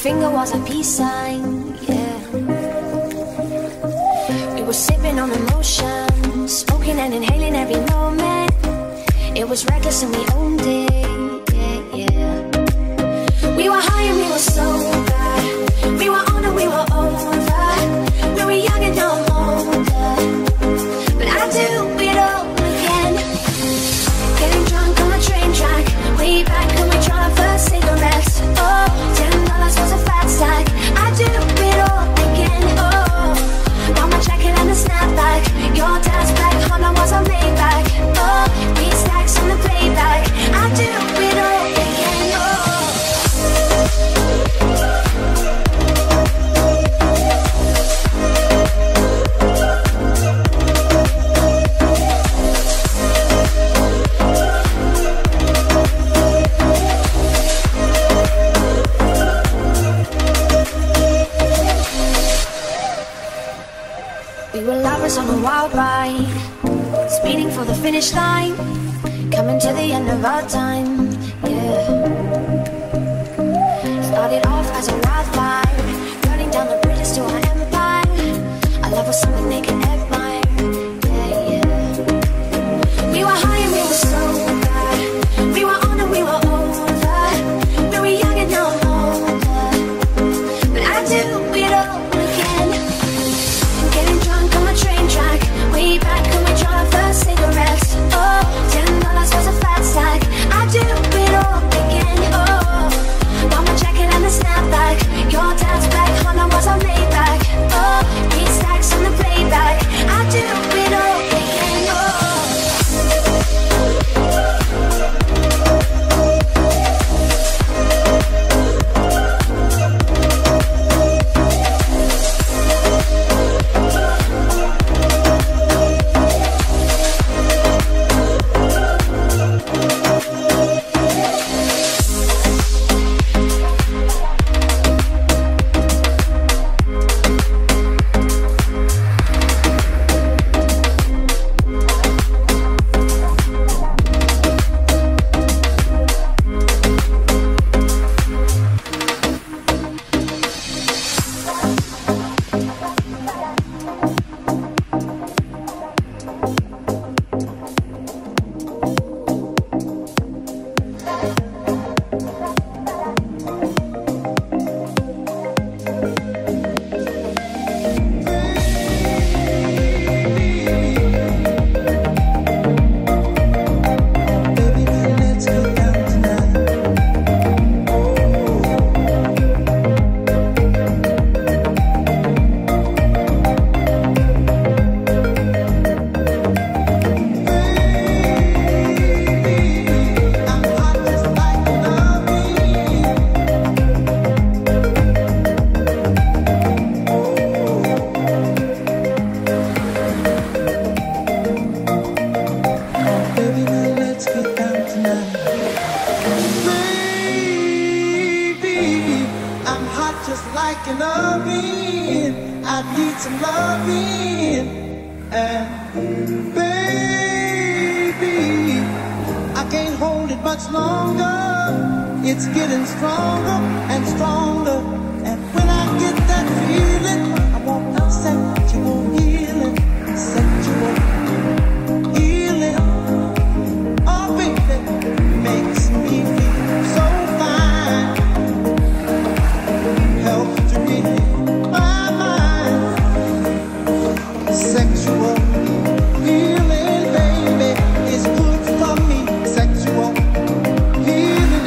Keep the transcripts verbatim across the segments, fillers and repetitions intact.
finger was a peace sign, yeah. We were sipping on emotion, smoking and inhaling every moment. It was reckless and we owned it, yeah, yeah. We were high and we were sober. We were on and we were over. We were young and now I'm older, but I do it all again. Getting drunk on the train track, way back when we tried our first cigarettes. Oh, ten dollars was a fat stack. I do it all again. Oh, got my jacket and the snapback. Your dad's black Honda was a Maybach. Oh, we stacks on the playback. I do it all again. Oh. On a wild ride, speeding for the finish line, coming to the end of our time, yeah. Started off as a wildfire, burning down the bridges to our empire. Our love was something they could admire, yeah, yeah. We were high and we were sober. We were on and we were over. We were young and now I'm older, but I do it all again. Getting drunk on the train track, way back when we tried our first cigarettes. Oh, ten dollars was a fat stack. I do it all again. Oh, got my jacket and the snapback. Your dad's black Honda was a Maybach. Oh, eight stacks on the playback. I do it all again. Oh.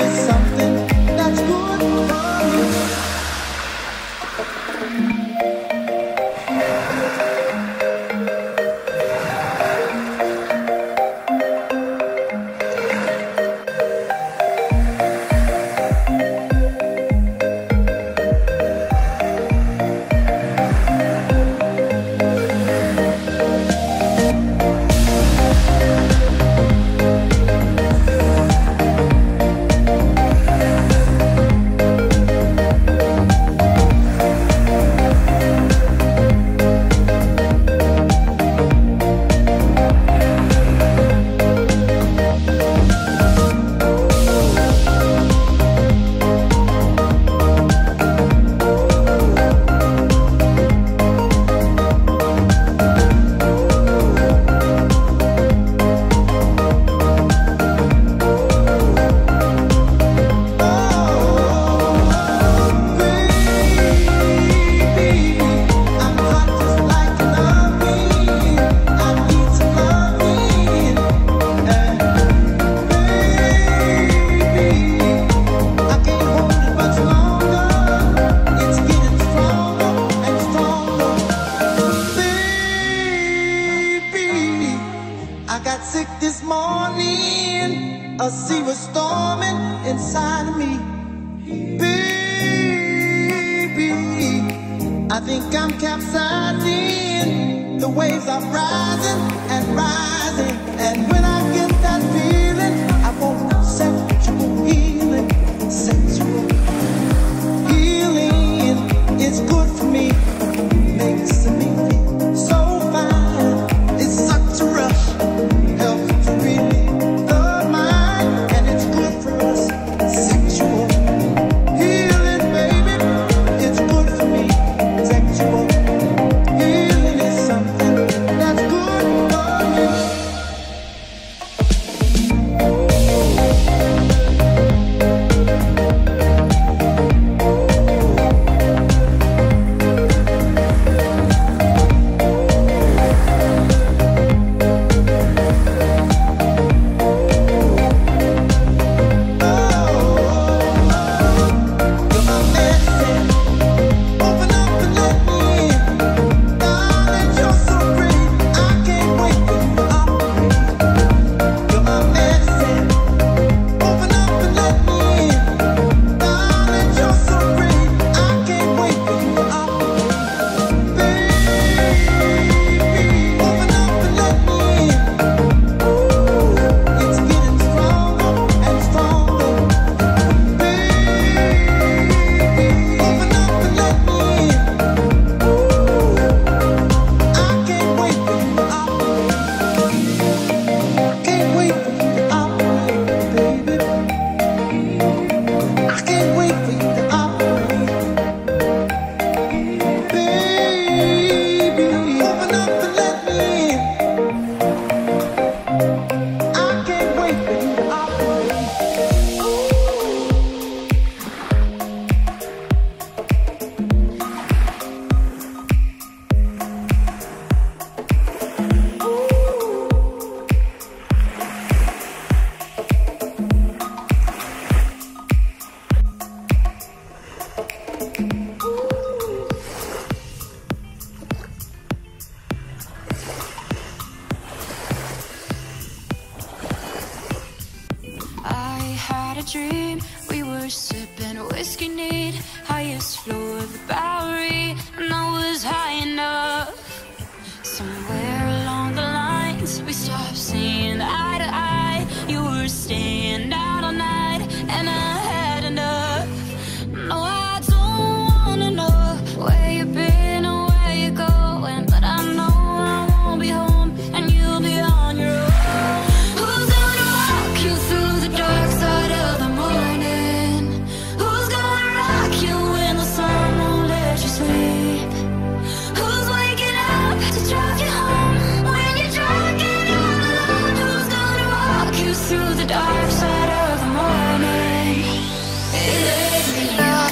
Something that's good for me. Like this morning, a sea was storming inside of me. Baby, I think I'm capsizing. The waves are rising and rising. And when I get that feeling, I want sexual healing. Sexual healing, it's good for me. Makes me feel so fine. It's such a rush. Helps to relieve the mind. And it's good for us. Sexual healing, baby. It's good for me. Sexual healing is something that's good for me. Dream, we were sipping whiskey neat, highest floor of the Bowery, and I was high enough. Somewhere along the lines, we stopped seeing eye to eye. You were staying out all night, and I had enough. No, I don't wanna know where you've been or where you're going, but I know I won't be home, and you'll be on your own. Who's gonna walk you through the dark side of the morning? Who's gonna rock you when the sun won't let you sleep? Who's waking up to drive you home when you're drunk and all alone? Who's gonna walk you through the dark side of the morning? It ain't me.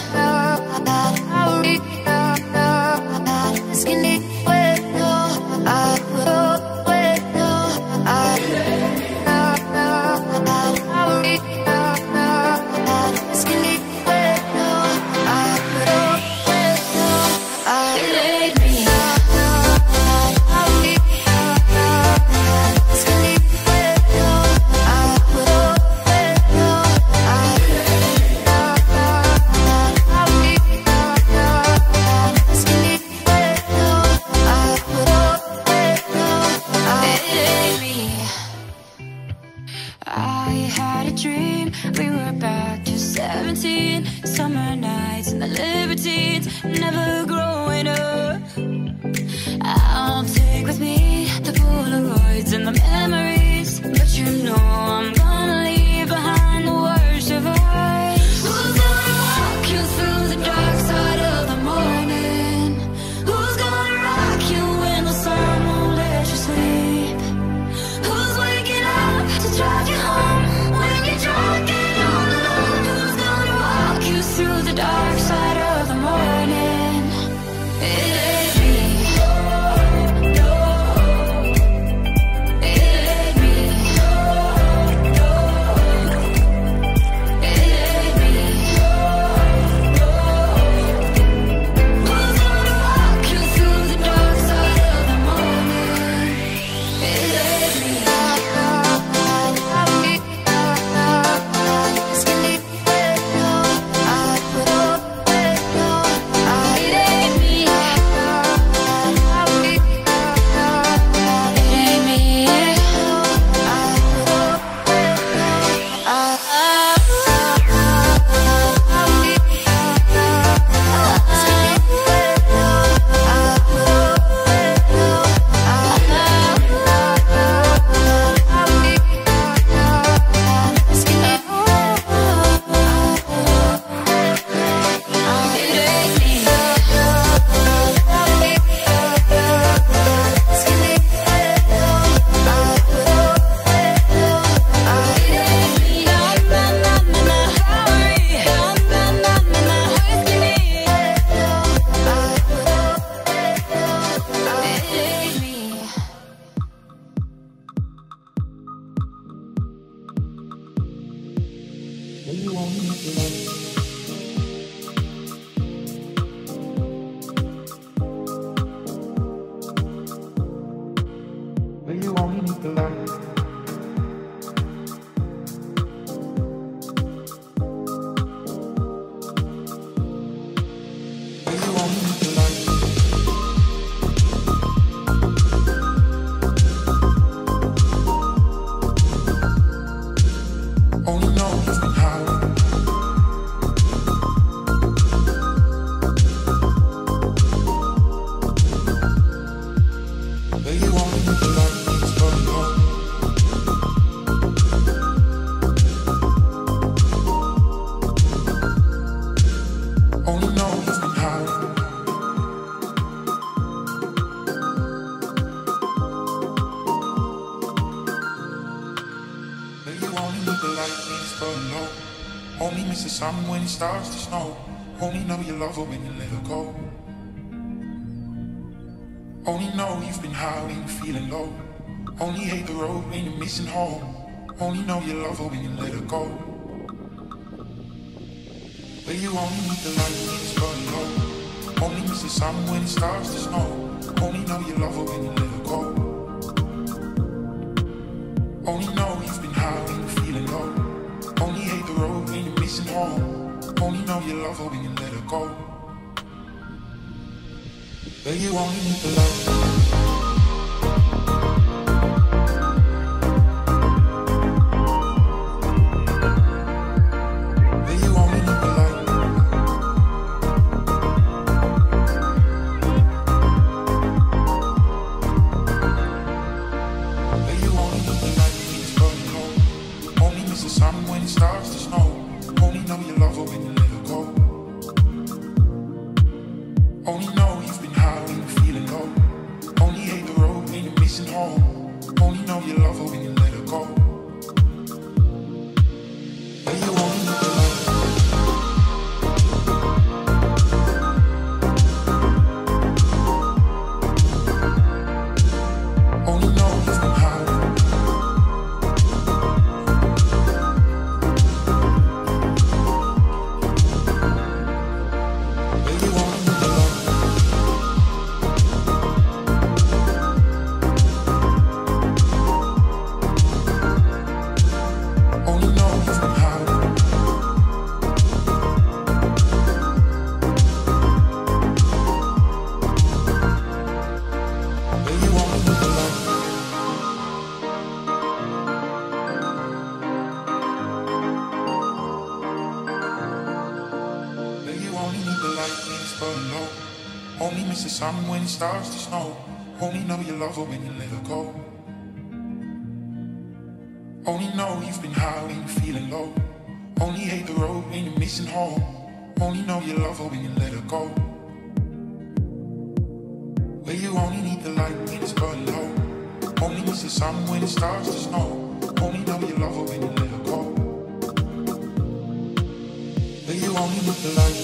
Summer nights and the libertines, never growing up. I'll take with me the Polaroids and the memories, but you know I'm gonna leave behind the worst of us. Who's gonna walk you through the dark side of the morning? Who's gonna rock you when the sun won't let you sleep? Who's waking up to drive you home when you're drunk and all alone? Who's gonna walk you through the dark side of the morning? It miss the sun when it starts to snow. Only know you love her when you let her go. Only know you've been high when you're feeling low. Only hate the road when you're missing home. Only know you love her when you let her go. But you only need the light when it's burning low. Only miss the sun when it starts to snow. Only know you love her when you let her go. Only know you've been high when you're feeling low. Only hate the road when you're missing home. Only know you love her when you let her go. But you only need the light. Starts to snow. Only know you love her when you let her go. Only know you've been high when you're feeling low. Only hate the road when you're missing home. Only know you love her when you let her go. Where you only need the light when it's burning low. Only miss the sun when it starts to snow. Only know you love her when you let her go. Where you only need the light.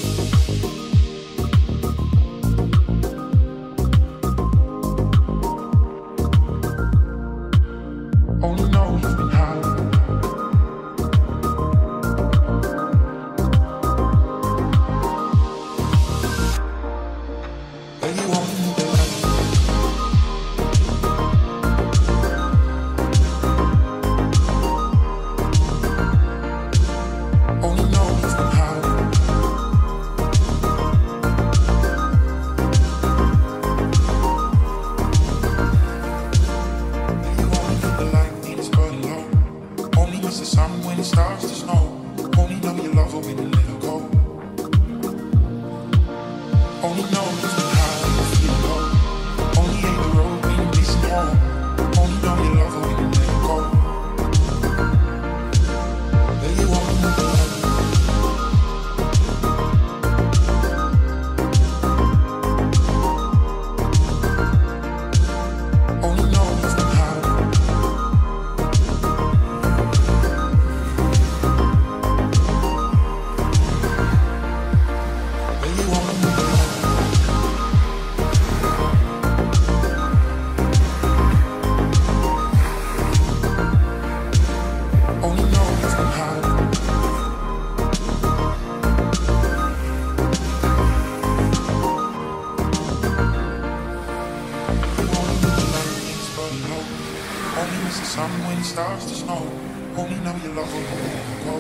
Starts to snow. Only know you love her when you let her go.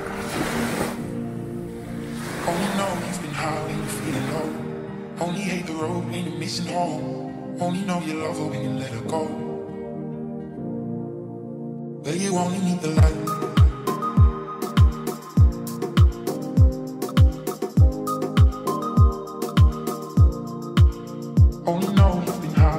Only know you've been high when you're feeling low. Only hate the road when you're missing home. Only know you love her when you let her go. But you only need the light. Only know you've been high.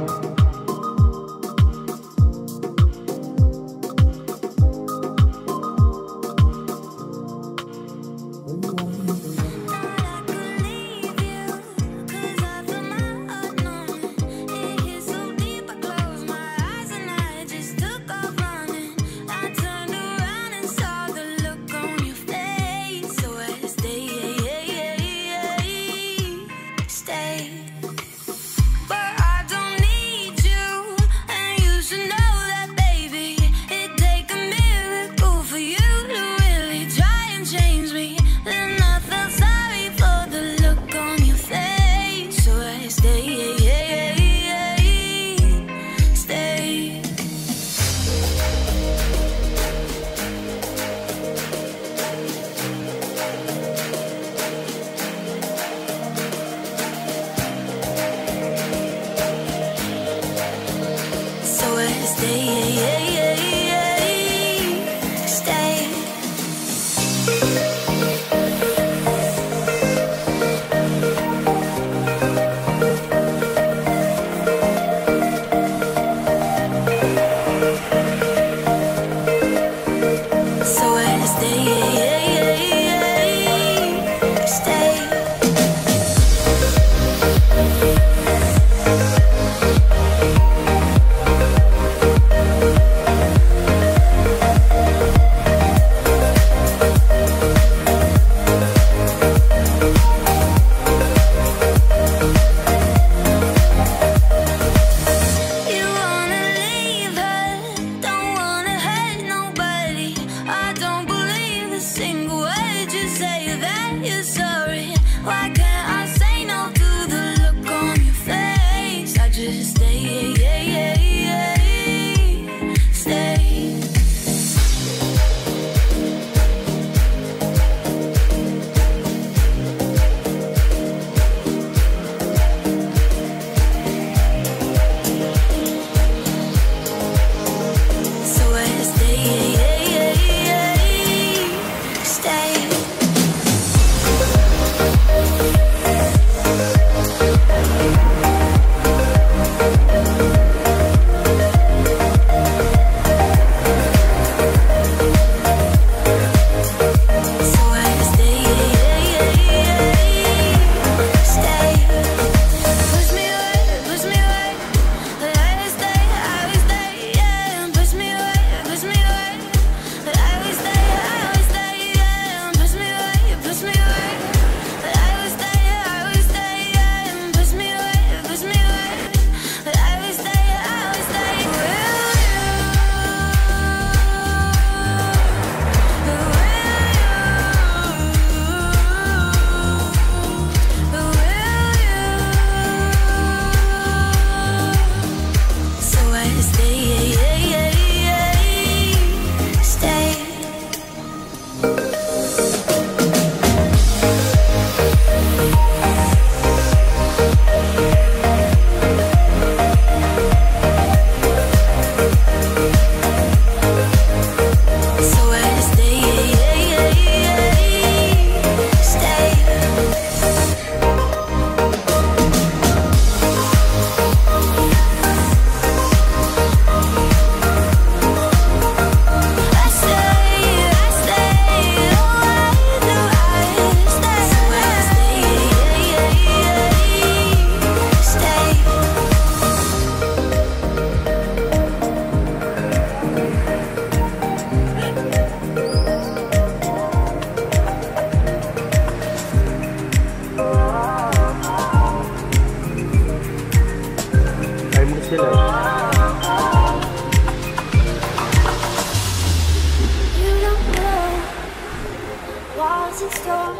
Took off running. I turned around and what's in store,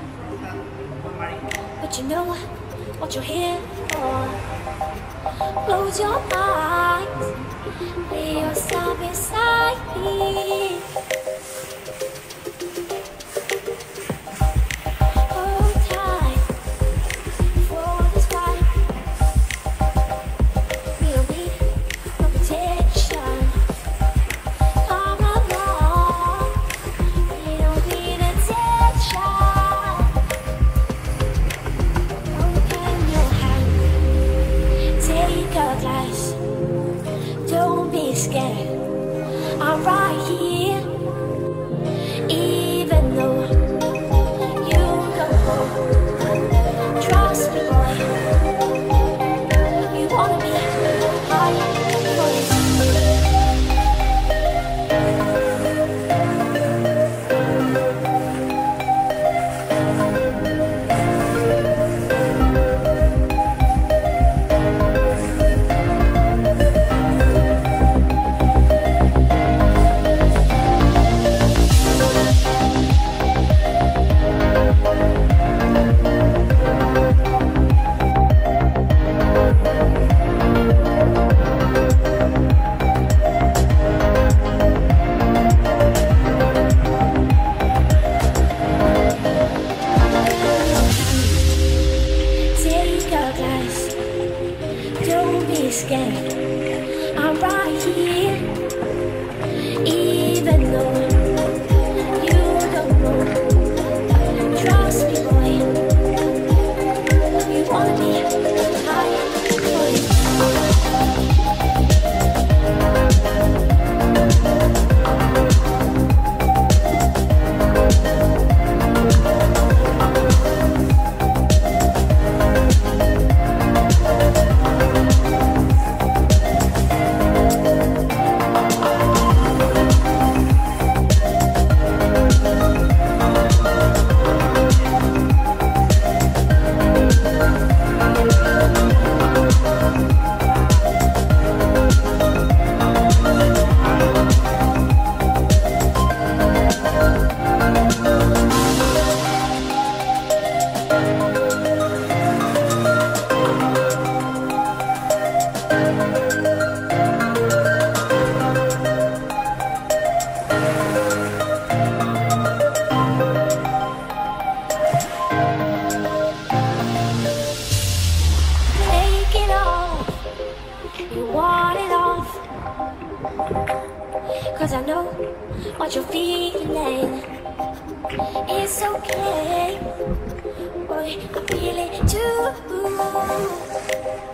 but you know what you're here for. Close your eyes, lay yourself beside me. Hold tight for this fight. We don't need no protection. Come along, we don't need attention. Open your hand, take a glass. Don't be scared, I'm right here. Even though you go home, trust me, boy. You wanna be high for this. Take a glass, don't be scared, I'm right here. Take it off, you want it off, 'cause I know what you're feeling. It's okay, boy, I feel it too.